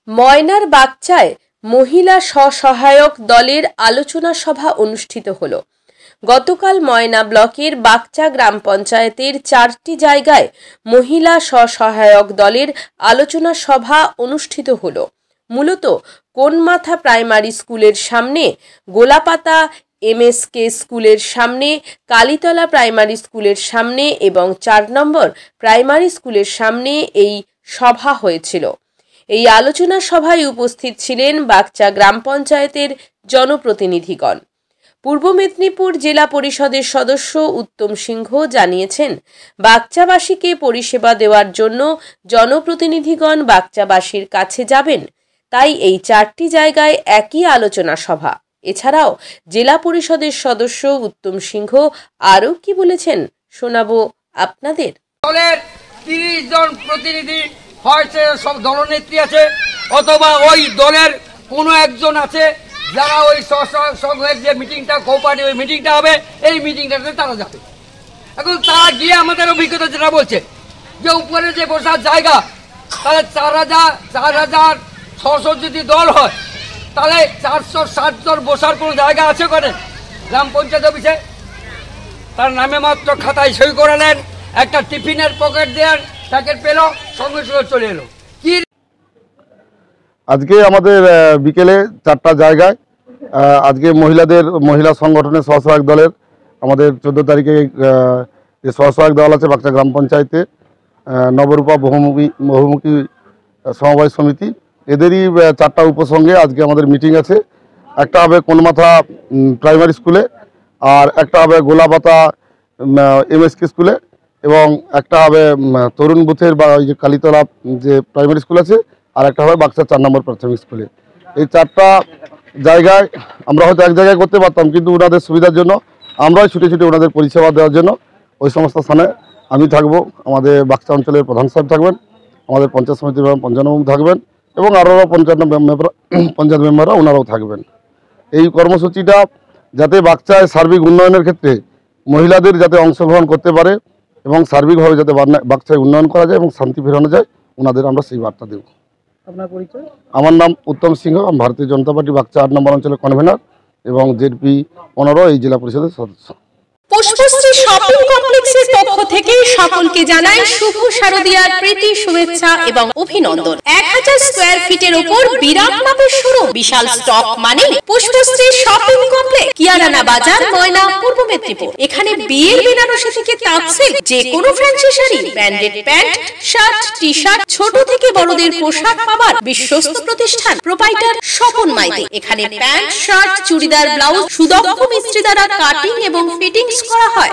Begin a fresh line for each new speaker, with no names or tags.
ময়নার বাগচায় মহিলা স্বসহায়ক দলের আলোচনা সভা অনুষ্ঠিত হলো। গতকাল ময়না ব্লকের বাগচা গ্রাম পঞ্চায়েতের 4টি জায়গায় মহিলা স্বসহায়ক দলের আলোচনা সভা অনুষ্ঠিত হলো। মূলত কোনমাথা প্রাইমারি স্কুলের সামনে, গোলাপাতা এমএসকে স্কুলের সামনে, কালীতলা প্রাইমারি স্কুলের সামনে এবং 4 নম্বর প্রাইমারি স্কুলের সামনে এই সভা হয়েছিল। এই আলোচনা সভায় উপস্থিত ছিলেন বাগচা গ্রাম পঞ্চায়েতের জনপ্রতিনিধিগণ। পূর্ব মেদিনীপুর জেলা পরিষদের সদস্য উত্তম সিংহ জানিয়েছেন, বাগচাবাসীকে পরিষেবা দেওয়ার জন্য জনপ্রতিনিধিগণ বাগচাবাসীর কাছে যাবেন, তাই এই 4টি জায়গায় একই আলোচনা সভা। এছাড়াও জেলা পরিষদের সদস্য উত্তম সিংহ আরও কি বলেছেন শোনাবো আপনাদের।
দলের 30 জন প্রতিনিধি হয়তো সব দলনেত্রী আছে, অথবা ওই দলের কোনো একজন আছে যারা ওই সংঘের যে মিটিংটা কোঅপারেটিভ মিটিংটা হবে এই মিটিংটাতে তারা যাবে। এখন তারা গিয়ে আমাদের অভিজ্ঞতা যেটা বলছে যে উপরে যে বসার জায়গা, তাহলে 4,600 যদি দল হয় তাহলে 460 জন বসার কোনো জায়গা আছে ওখানে? গ্রাম পঞ্চায়েত অফিসে তার নামে মাত্র খাতায় সই করে নেন, একটা টিফিনের পকেট দেন, প্যাকেট পেল, সঙ্গে সঙ্গে চলে এলো। কি
আজকে আমাদের বিকেলে 4টা জায়গায় আজকে মহিলা সংগঠনের স্বসহায়ক দলের আমাদের 14 তারিখে যে স্বসহায়ক দল আছে বাগচা গ্রাম পঞ্চায়েতে নবরূপা বহুমুখী সমবায় সমিতি, এদেরই 4টা উপসঙ্গে আজকে আমাদের মিটিং আছে। একটা হবে কোনমাথা প্রাইমারি স্কুলে, আর একটা হবে গোলাপাতা এমএসকে স্কুলে, এবং একটা হবে তরুণ বুথের বা ওই যে কালীতলা যে প্রাইমারি স্কুল আছে, আর একটা হবে বাগচা 4 নম্বর প্রাথমিক স্কুলে। এই 4টা জায়গায় আমরা হয়তো এক জায়গায় করতে পারতাম, কিন্তু ওনাদের সুবিধার জন্য আমরাই ছুটে ছুটে ওনাদের পরিষেবা দেওয়ার জন্য ওই সমস্ত স্থানে আমি থাকবো, আমাদের বাগচা অঞ্চলের প্রধান সাহেব থাকবেন, আমাদের পঞ্চায়েত সমিতির পঞ্চায়েত থাকবেন, এবং আরও পঞ্চায়েত মেম্বাররা ওনারাও থাকবেন। এই কর্মসূচিটা যাতে বাগচায় সার্বিক উন্নয়নের ক্ষেত্রে মহিলাদের যাতে অংশগ্রহণ করতে পারে এবং সার্বিকভাবে যাতে বাগচায় উন্নয়ন করা যায় এবং শান্তি ফেরানো যায়, ওনাদের আমরা সেই বার্তা দেব।
আপনার পরিচয়?
আমার নাম উত্তম সিংহ, আমি ভারতীয় জনতা পার্টি বাগচা 8 নম্বর অঞ্চলের কনভেনার এবং জেডপি 15 এই জেলা পরিষদের সদস্য।
পুষ্পশ্রী শপিং কমপ্লেক্সের পক্ষ থেকে সকলকে জানাই শুভ শারদীয়ার প্রীতি শুভেচ্ছা এবং অভিনন্দন। 1000 স্কয়ার ফিটের উপর বিরাট মাপের শুরু, বিশাল স্টক মানে পুষ্পশ্রী শপিং কমপ্লেক্স, কিয়ারানা বাজার, ময়না, পূর্ব মেদিনীপুর। এখানে বিয়ের বেনারসি থেকে তাঁতশিল্প, যে কোনো fancy sari, branded pant, shirt, T shirt, ছোট থেকে বড়দের পোশাক পাবার বিশ্বস্ত প্রতিষ্ঠান প্রোপাইটার স্বপন মাইতি। এখানে প্যান্ট, শার্ট, চুড়িদার, ব্লাউজ সুদক্ষ মিস্ত্রি দ্বারা কাটিং এবং ফিটিং করা হয়।